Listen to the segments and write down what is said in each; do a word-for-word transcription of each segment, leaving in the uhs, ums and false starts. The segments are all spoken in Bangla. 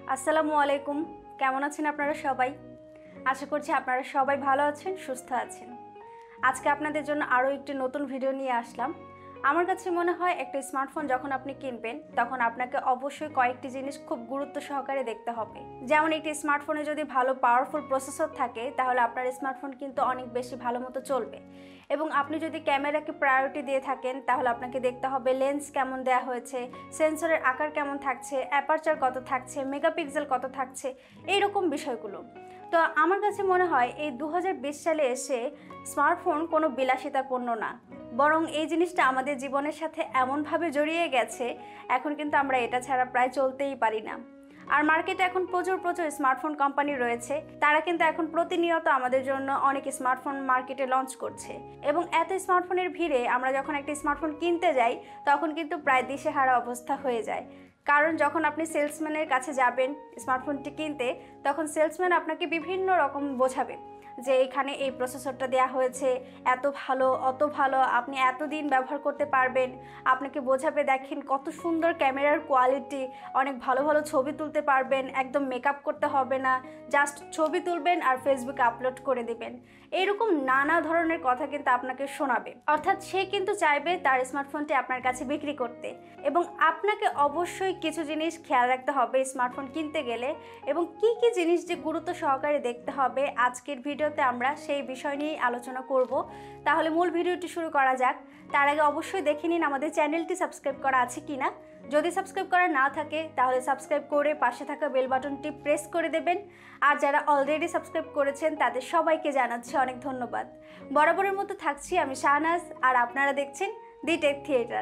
আসসালামু আলাইকুম। কেমন আছেন আপনারা সবাই? আশা করছি আপনারা সবাই ভালো আছেন, সুস্থ আছেন। আজকে আপনাদের জন্য আরও একটি নতুন ভিডিও নিয়ে আসলাম। আমার কাছে মনে হয় একটা স্মার্টফোন যখন আপনি কিনবেন তখন আপনাকে অবশ্যই কয়েকটি জিনিস খুব গুরুত্ব সহকারে দেখতে হবে। যেমন একটি স্মার্টফোনে যদি ভালো পাওয়ারফুল প্রসেসর থাকে তাহলে আপনার স্মার্টফোন কিন্তু অনেক বেশি ভালো মতো চলবে। এবং আপনি যদি ক্যামেরাকে প্রায়োরিটি দিয়ে থাকেন তাহলে আপনাকে দেখতে হবে লেন্স কেমন দেওয়া হয়েছে, সেন্সরের আকার কেমন থাকছে, অ্যাপারচার কত থাকছে, মেগাপিক্সেল কত থাকছে, এইরকম বিষয়গুলো। তো আমার কাছে মনে হয় এই দু হাজার বিশ সালে এসে স্মার্টফোন কোনো বিলাসিতার পণ্য না, বরং এই জিনিসটা আমাদের জীবনের সাথে এমনভাবে জড়িয়ে গেছে এখন কিন্তু আমরা এটা ছাড়া প্রায় চলতেই পারি না। আর মার্কেটে এখন প্রচুর প্রচুর স্মার্টফোন কোম্পানি রয়েছে, তারা কিন্তু এখন প্রতিনিয়ত আমাদের জন্য অনেক স্মার্টফোন মার্কেটে লঞ্চ করছে। এবং এত স্মার্টফোনের ভিড়ে আমরা যখন একটা স্মার্টফোন কিনতে যাই তখন কিন্তু প্রায় দিশেহারা অবস্থা হয়ে যায়। কারণ যখন আপনি সেলসম্যানের কাছে যাবেন স্মার্টফোনটি কিনতে তখন সেলসম্যান আপনাকে বিভিন্ন রকম বোঝাবে যে এখানে এই প্রসেসরটা দেওয়া হয়েছে, এত ভালো, অত ভালো, আপনি এতদিন ব্যবহার করতে পারবেন। আপনাকে বোঝাবে দেখেন কত সুন্দর ক্যামেরার কোয়ালিটি, অনেক ভালো ভালো ছবি তুলতে পারবেন, একদম মেকআপ করতে হবে না, জাস্ট ছবি তুলবেন আর ফেসবুকে আপলোড করে দেবেন। এইরকম নানা ধরনের কথা কিন্তু আপনাকে শোনাবে। অর্থাৎ সে কিন্তু চাইবে তার স্মার্টফোনটি আপনার কাছে বিক্রি করতে। এবং আপনাকে অবশ্যই কিছু জিনিস খেয়াল রাখতে হবে স্মার্টফোন কিনতে গেলে, এবং কি কি জিনিস যে গুরুত্ব সহকারে দেখতে হবে আজকের ভিডিওতে আমরা সেই বিষয় নিয়েই আলোচনা করব। তাহলে মূল ভিডিওটি শুরু করা যাক। তার আগে অবশ্যই দেখে নিন আমাদের চ্যানেলটি সাবস্ক্রাইব করা আছে কিনা। যদি সাবস্ক্রাইব করা না থাকে তাহলে সাবস্ক্রাইব করে পাশে থাকা বেল বাটনটি প্রেস করে দেবেন। আর যারা অলরেডি সাবস্ক্রাইব করেছেন তাদের সবাইকে জানাচ্ছি অনেক ধন্যবাদ। বরাবরের মতো থাকছি আমি শাহনাজ, আর আপনারা দেখছেন দি টেক থিয়েটার।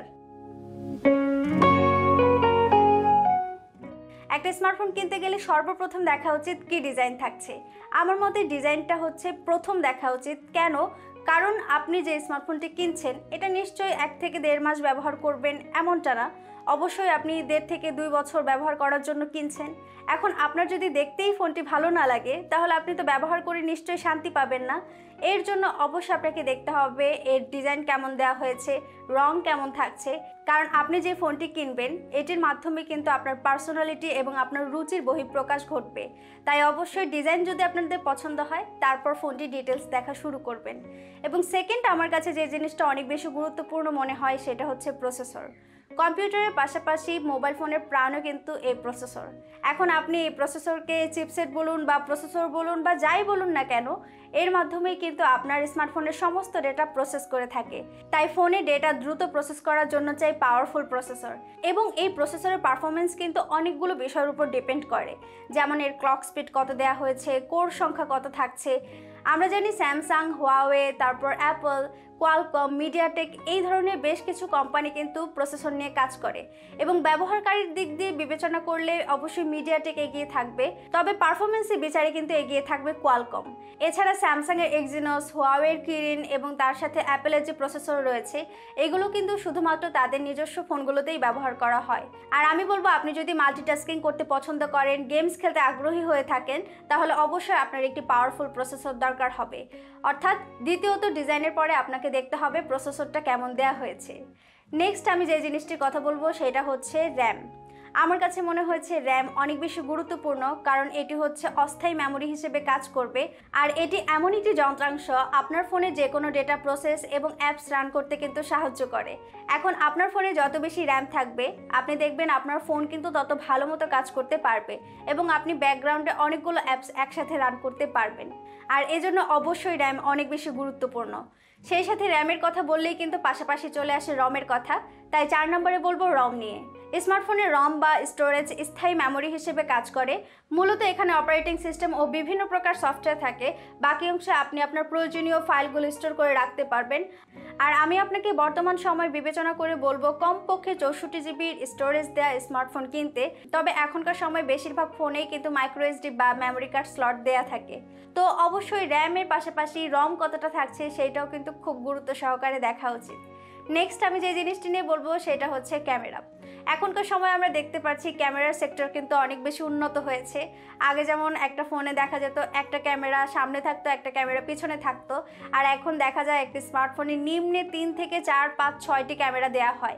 একটা স্মার্টফোন কিনতে গেলে সর্বপ্রথম দেখা উচিত কি ডিজাইন থাকছে। আমার মতে ডিজাইনটা হচ্ছে প্রথম দেখা উচিত। কেন? কারণ আপনি যে স্মার্টফোনটি কিনছেন এটা নিশ্চয়ই এক থেকে দেড় মাস ব্যবহার করবেন এমনটা না, অবশ্যই আপনি দেড় থেকে দুই বছর ব্যবহার করার জন্য কিনছেন। এখন আপনার যদি দেখতেই ফোনটি ভালো না লাগে তাহলে আপনি তো ব্যবহার করে নিশ্চয়ই শান্তি পাবেন না। এর জন্য অবশ্যই আপনাকে দেখতে হবে এর ডিজাইন কেমন দেওয়া হয়েছে, রং কেমন থাকছে। কারণ আপনি যে ফোনটি কিনবেন এটির মাধ্যমে কিন্তু আপনার পার্সোনালিটি এবং আপনার রুচির বহিঃপ্রকাশ ঘটবে। তাই অবশ্যই ডিজাইন যদি আপনাদের পছন্দ হয় তারপর ফোনটি ডিটেলস দেখা শুরু করবেন। এবং সেকেন্ড আমার কাছে যে জিনিসটা অনেক বেশি গুরুত্বপূর্ণ মনে হয় সেটা হচ্ছে প্রসেসর। কম্পিউটারের পাশাপাশি মোবাইল ফোনের প্রাণও কিন্তু এই প্রসেসর। এখন আপনি এই প্রসেসরকে চিপসেট বলুন বা প্রসেসর বলুন বা যাই বলুন না কেন, এর মাধ্যমেই কিন্তু আপনার স্মার্টফোনের সমস্ত ডেটা প্রসেস করে থাকে। তাই ফোনে ডেটা দ্রুত প্রসেস করার জন্য চাই পাওয়ারফুল প্রসেসর। এবং এই প্রসেসরের পারফরমেন্স কিন্তু অনেকগুলো বিষয়ের উপর ডিপেন্ড করে, যেমন এর ক্লক স্পিড কত দেওয়া হয়েছে, কোর সংখ্যা কত থাকছে। আমরা জানি স্যামসাং, হুয়াওয়ে, তারপর অ্যাপল, কোয়ালকম, মিডিয়াটেক এই ধরনের বেশ কিছু কোম্পানি কিন্তু প্রসেসর নিয়ে কাজ করে। এবং ব্যবহারকারীর দিক দিয়ে বিবেচনা করলে অবশ্যই মিডিয়াটেক এগিয়ে থাকবে, তবে পারফরমেন্সের বিচারে কিন্তু এগিয়ে থাকবে কোয়ালকম। এছাড়া স্যামসাংয়ের এক্সিনোস, হুয়াওয়ের কিরিন এবং তার সাথে অ্যাপেলের যে প্রসেসর রয়েছে এগুলো কিন্তু শুধুমাত্র তাদের নিজস্ব ফোনগুলোতেই ব্যবহার করা হয়। আর আমি বলবো আপনি যদি মাল্টিটাস্কিং করতে পছন্দ করেন, গেমস খেলতে আগ্রহী হয়ে থাকেন তাহলে অবশ্যই আপনার একটি পাওয়ারফুল প্রসেসর দরকার হবে। অর্থাৎ দ্বিতীয়ত ডিজাইনের পরে আপনাকে দেখতে হবে প্রসেসরটা কেমন দেওয়া হয়েছে। নেক্সট আমি যে জিনিসটির কথা বলবো সেটা হচ্ছে র্যাম। আমার কাছে মনে হয়েছে র্যাম অনেক বেশি গুরুত্বপূর্ণ, কারণ এটি হচ্ছে অস্থায়ী মেমোরি হিসেবে কাজ করবে। আর এটি এমন একটি যন্ত্রাংশ আপনার ফোনে যে কোনো ডেটা প্রসেস এবং অ্যাপস রান করতে কিন্তু সাহায্য করে। এখন আপনার ফোনে যত বেশি র্যাম থাকবে আপনি দেখবেন আপনার ফোন কিন্তু তত ভালো মতো কাজ করতে পারবে এবং আপনি ব্যাকগ্রাউন্ডে অনেকগুলো অ্যাপস একসাথে রান করতে পারবেন। আর এজন্য অবশ্যই র্যাম অনেক বেশি গুরুত্বপূর্ণ। সেই সাথে র্যামের কথা বললেই কিন্তু পাশাপাশি চলে আসে রমের কথা, তাই চার নম্বরে বলবো রম নিয়ে। স্মার্টফোনের রম বা স্টোরেজ স্থায়ী মেমোরি হিসেবে কাজ করে। মূলত এখানে অপারেটিং সিস্টেম ও বিভিন্ন প্রকার সফটওয়্যার থাকে, বাকি অংশে আপনি আপনার প্রয়োজনীয় ফাইলগুলো স্টোর করে রাখতে পারবেন। আর আমি আপনাকে বর্তমান সময় বিবেচনা করে বলবো কমপক্ষে চৌষট্টি জিবির স্টোরেজ দেওয়া স্মার্টফোন কিনতে। তবে এখনকার সময় বেশিরভাগ ফোনেই কিন্তু মাইক্রো এসডি বা মেমোরি কার্ড স্লট দেওয়া থাকে। তো অবশ্যই র্যামের পাশাপাশি রম কতটা থাকছে সেইটাও কিন্তু খুব গুরুত্ব সহকারে দেখা উচিত। নেক্সট আমি যে জিনিসটি নিয়ে বলবো সেটা হচ্ছে ক্যামেরা। এখনকার সময় আমরা দেখতে পাচ্ছি ক্যামেরার সেক্টর কিন্তু অনেক বেশি উন্নত হয়েছে। আগে যেমন একটা ফোনে দেখা যেত একটা ক্যামেরা সামনে থাকতো, একটা ক্যামেরা পিছনে থাকতো, আর এখন দেখা যায় একটি স্মার্টফোনে নিম্নে তিন থেকে চার পাঁচ ছয়টি ক্যামেরা দেওয়া হয়।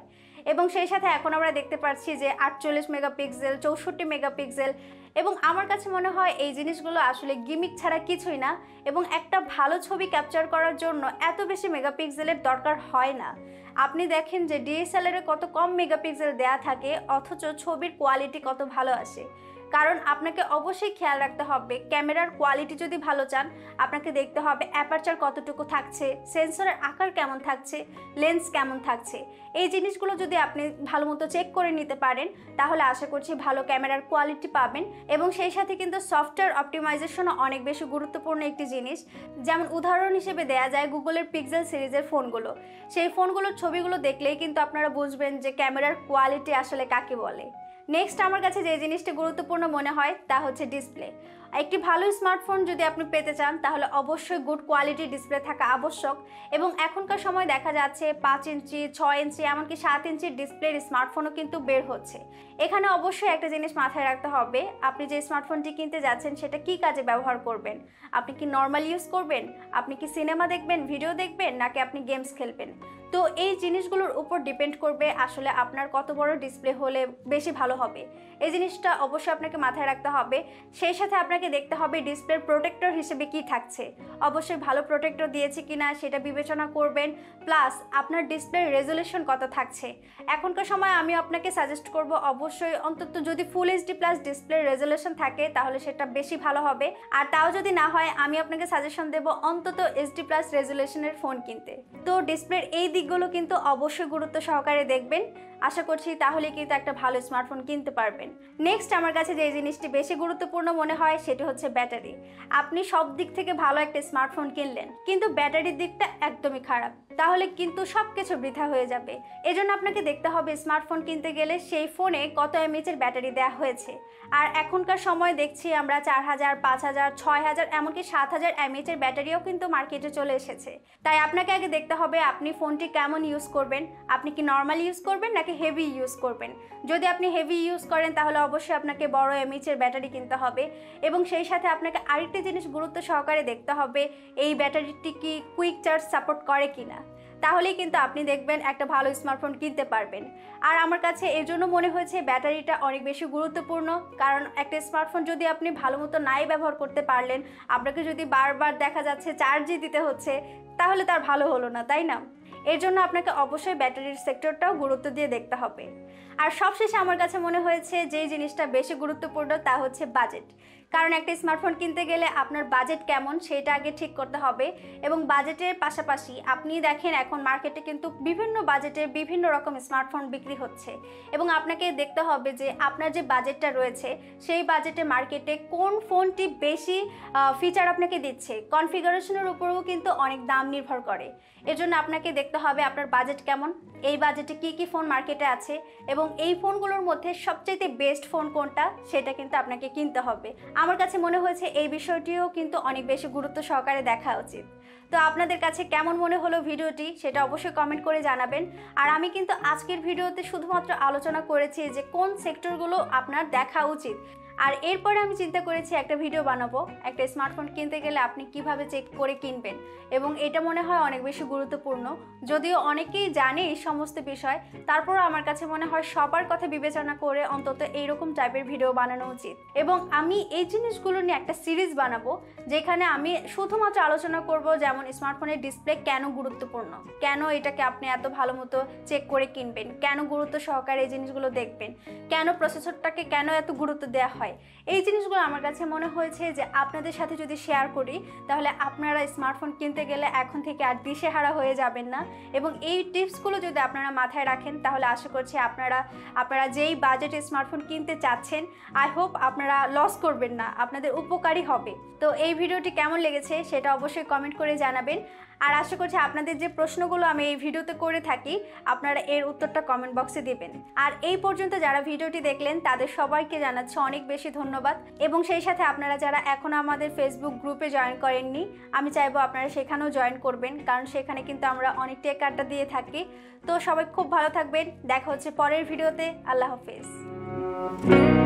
এবং সেই সাথে এখন আমরা দেখতে পাচ্ছি যে আটচল্লিশ মেগাপিক্সেল, চৌষট্টি মেগাপিক্সেল, এবং আমার কাছে মনে হয় এই জিনিসগুলো আসলে গিমিক ছাড়া কিছুই না এবং একটা ভালো ছবি ক্যাপচার করার জন্য এত বেশি মেগাপিক্সেলের দরকার হয় না। আপনি দেখেন যে ডিএসএলআরে কত কম মেগাপিক্সেল দেয়া থাকে অথচ ছবির কোয়ালিটি কত ভালো আসে। কারণ আপনাকে অবশ্যই খেয়াল রাখতে হবে ক্যামেরার কোয়ালিটি যদি ভালো চান আপনাকে দেখতে হবে অ্যাপারচার কতটুকু থাকছে, সেন্সরের আকার কেমন থাকছে, লেন্স কেমন থাকছে। এই জিনিসগুলো যদি আপনি ভালো মতো চেক করে নিতে পারেন তাহলে আশা করছি ভালো ক্যামেরার কোয়ালিটি পাবেন। এবং সেই সাথে কিন্তু সফটওয়্যার অপটিমাইজেশনও অনেক বেশি গুরুত্বপূর্ণ একটি জিনিস। যেমন উদাহরণ হিসেবে দেয়া যায় গুগলের পিক্সেল সিরিজের ফোনগুলো, সেই ফোনগুলোর ছবিগুলো দেখলেই কিন্তু আপনারা বুঝবেন যে ক্যামেরার কোয়ালিটি আসলে কাকে বলে। নেক্সট আমার কাছে যে জিনিসটি গুরুত্বপূর্ণ মনে হয় তা হচ্ছে ডিসপ্লে। একটি ভালো স্মার্টফোন যদি আপনি পেতে চান তাহলে অবশ্যই গুড কোয়ালিটির ডিসপ্লে থাকা আবশ্যক। এবং এখনকার সময় দেখা যাচ্ছে পাঁচ ইঞ্চি, ছয় ইঞ্চি, এমনকি সাত ইঞ্চির ডিসপ্লের স্মার্টফোনও কিন্তু বের হচ্ছে। এখানে অবশ্যই একটা জিনিস মাথায় রাখতে হবে, আপনি যে স্মার্টফোনটি কিনতে যাচ্ছেন সেটা কি কাজে ব্যবহার করবেন। আপনি কি নর্মাল ইউজ করবেন, আপনি কি সিনেমা দেখবেন, ভিডিও দেখবেন, নাকি আপনি গেমস খেলবেন। তো এই জিনিসগুলোর উপর ডিপেন্ড করবে আসলে আপনার কত বড় ডিসপ্লে হলে বেশি ভালো হবে। এই জিনিসটা অবশ্যই আপনাকে মাথায় রাখতে হবে। সেই সাথে আপনাকে দেখতে হবে ডিসপ্লের প্রোটেক্টর হিসেবে কি থাকছে, অবশ্যই ভালো প্রোটেক্টর দিয়েছে কিনা সেটা বিবেচনা করবেন। প্লাস আপনার ডিসপ্লের রেজুলেশন কত থাকছে। এখনকার সময় আমি আপনাকে সাজেস্ট করব অবশ্যই অন্তত যদি ফুল এইচডি প্লাস ডিসপ্লের রেজুলেশন থাকে তাহলে সেটা বেশি ভালো হবে। আর তাও যদি না হয় আমি আপনাকে সাজেশন দেব অন্তত এইচডি প্লাস রেজুলেশনের ফোন কিনতে। তো ডিসপ্লের এই দিকগুলো কিন্তু অবশ্যই গুরুত্ব সহকারে দেখবেন। আশা করছি তাহলে কিন্তু একটা ভালো স্মার্টফোন কিনতে পারবেন। নেক্সট আমার কাছে যে জিনিসটি বেশি গুরুত্বপূর্ণ মনে হয় সেটি হচ্ছে ব্যাটারি। আপনি সব দিক থেকে ভালো একটা স্মার্টফোন কিনলেন কিন্তু ব্যাটারির দিকটা একদমই খারাপ, তাহলে কিন্তু সব কিছু বৃথা হয়ে যাবে। এজন্য আপনাকে দেখতে হবে স্মার্টফোন কিনতে গেলে সেই ফোনে কত এমএএচের ব্যাটারি দেওয়া হয়েছে। আর এখনকার সময় দেখছি আমরা চার হাজার, পাঁচ হাজার, ছয় হাজার, এমনকি সাত হাজার এমএএচের ব্যাটারিও কিন্তু মার্কেটে চলে এসেছে। তাই আপনাকে আগে দেখতে হবে আপনি ফোনটি কেমন ইউজ করবেন, আপনি কি নর্মাল ইউজ করবেন নাকি হেভি ইউজ করবেন। যদি আপনি হেভি ইউজ করেন তাহলে অবশ্যই আপনাকে বড় এমএএচের ব্যাটারি কিনতে হবে। এবং সেই সাথে আপনাকে আরেকটি জিনিস গুরুত্ব সহকারে দেখতে হবে এই ব্যাটারিটি কি কুইক চার্জ সাপোর্ট করে কিনা, তাহলেই কিন্তু আপনি দেখবেন একটা ভালো স্মার্টফোন কিনতে পারবেন। আর আমার কাছে এর জন্য মনে হয়েছে ব্যাটারিটা অনেক বেশি গুরুত্বপূর্ণ, কারণ একটা স্মার্টফোন যদি আপনি ভালো মতো নাই ব্যবহার করতে পারলেন, আপনাকে যদি বারবার দেখা যাচ্ছে চার্জই দিতে হচ্ছে তাহলে তার ভালো হলো না, তাই না। এর জন্য আপনাকে অবশ্যই ব্যাটারির সেক্টরটাও গুরুত্ব দিয়ে দেখতে হবে। আর সবশেষে আমার কাছে মনে হয়েছে যেই জিনিসটা বেশি গুরুত্বপূর্ণ তা হচ্ছে বাজেট। কারণ একটা স্মার্টফোন কিনতে গেলে আপনার বাজেট কেমন সেটা আগে ঠিক করতে হবে। এবং বাজেটের পাশাপাশি আপনি দেখেন এখন মার্কেটে কিন্তু বিভিন্ন বাজেটে বিভিন্ন রকম স্মার্টফোন বিক্রি হচ্ছে এবং আপনাকে দেখতে হবে যে আপনার যে বাজেটটা রয়েছে সেই বাজেটে মার্কেটে কোন ফোনটি বেশি ফিচার আপনাকে দিচ্ছে। কনফিগারেশনের উপরেও কিন্তু অনেক দাম নির্ভর করে। এজন্য আপনাকে দেখতে হবে আপনার বাজেট কেমন, এই বাজেটে কি কি ফোন মার্কেটে আছে এবং এই ফোনগুলোর মধ্যে সবচেয়ে বেস্ট ফোন কোনটা সেটা কিন্তু আপনাকে কিনতে হবে। আমার কাছে মনে হয়েছে এই বিষয়টিও কিন্তু অনেক বেশি গুরুত্ব সহকারে দেখা উচিত। তো আপনাদের কাছে কেমন মনে হলো ভিডিওটি সেটা অবশ্যই কমেন্ট করে জানাবেন। আর আমি কিন্তু আজকের ভিডিওতে শুধুমাত্র আলোচনা করেছি যে কোন সেক্টরগুলো আপনার দেখা উচিত। আর এরপরে আমি চিন্তা করেছি একটা ভিডিও বানাবো একটা স্মার্টফোন কিনতে গেলে আপনি কিভাবে চেক করে কিনবেন, এবং এটা মনে হয় অনেক বেশি গুরুত্বপূর্ণ। যদিও অনেকেই জানে এই সমস্ত বিষয়, তারপরও আমার কাছে মনে হয় সবার কথা বিবেচনা করে অন্তত এইরকম টাইপের ভিডিও বানানো উচিত। এবং আমি এই জিনিসগুলো নিয়ে একটা সিরিজ বানাবো যেখানে আমি শুধুমাত্র আলোচনা করব যেমন স্মার্টফোনের ডিসপ্লে কেন গুরুত্বপূর্ণ, কেন এটাকে আপনি এত ভালো মতো চেক করে কিনবেন, কেন গুরুত্ব সহকারে এই জিনিসগুলো দেখবেন, কেন প্রসেসরটাকে কেন এত গুরুত্ব দেওয়া হয়। এই জিনিসগুলো আমার কাছে মনে হয়েছে যে আপনাদের সাথে যদি শেয়ার করি তাহলে আপনারা স্মার্টফোন কিনতে গেলে এখন থেকে আর দিশেহারা হয়ে যাবেন না। এবং এই টিপসগুলো যদি আপনারা মাথায় রাখেন তাহলে আশা করছি আপনারা আপনারা যেই বাজেটে স্মার্টফোন কিনতে চাচ্ছেন আই হোপ আপনারা লস করবেন না, আপনাদের উপকারী হবে। তো এই ভিডিওটি কেমন লেগেছে সেটা অবশ্যই কমেন্ট করে জানাবেন। আর আশা করছি আপনাদের যে প্রশ্নগুলো আমি এই ভিডিওতে করে থাকি আপনারা এর উত্তরটা কমেন্ট বক্সে দিবেন। আর এই পর্যন্ত যারা ভিডিওটি দেখলেন তাদের সবাইকে জানাচ্ছি অনেক বেশি ধন্যবাদ। এবং সেই সাথে আপনারা যারা এখনো আমাদের ফেসবুক গ্রুপে জয়েন করেননি আমি চাইবো আপনারা সেখানেও জয়েন করবেন, কারণ সেখানে কিন্তু আমরা অনেক টেক আড্ডা দিয়ে থাকি। তো সবাই খুব ভালো থাকবেন, দেখা হচ্ছে পরের ভিডিওতে। আল্লাহ হাফেজ।